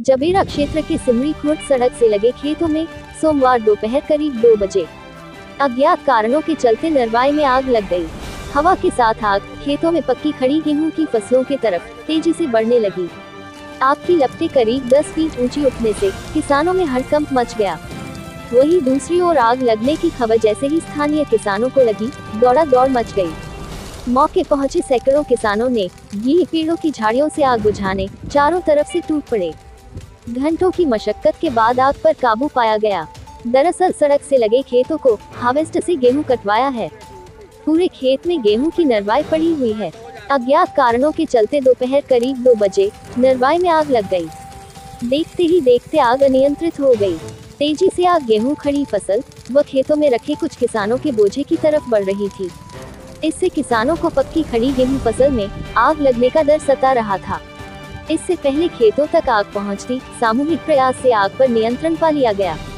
जबेरा क्षेत्र के सिमरी खुर्द सड़क से लगे खेतों में सोमवार दोपहर करीब 2 बजे अज्ञात कारणों के चलते नरवाई में आग लग गई। हवा के साथ आग खेतों में पक्की खड़ी गेहूं की फसलों की तरफ तेजी से बढ़ने लगी। आग की लपटें करीब 10 फीट ऊंची उठने से किसानों में हड़कंप मच गया। वहीं दूसरी ओर आग लगने की खबर जैसे ही स्थानीय किसानों को लगी, दौड़ा दौड़ मच गई। मौके पहुंचे सैकड़ों किसानों ने घी पेड़ों की झाड़ियों से आग बुझाने चारों तरफ से टूट पड़े। घंटों की मशक्कत के बाद आग पर काबू पाया गया। दरअसल सड़क से लगे खेतों को हार्वेस्टर से गेहूं कटवाया है। पूरे खेत में गेहूं की नरवाई पड़ी हुई है। अज्ञात कारणों के चलते दोपहर करीब 2 बजे नरवाई में आग लग गई। देखते ही देखते आग अनियंत्रित हो गई। तेजी से आग गेहूं खड़ी फसल व खेतों में रखे कुछ किसानों के बोझे की तरफ बढ़ रही थी। इससे किसानों को पक्की खड़ी गेहूं फसल में आग लगने का डर सता रहा था। इससे पहले खेतों तक आग पहुंचती सामूहिक प्रयास से आग पर नियंत्रण पा लिया गया।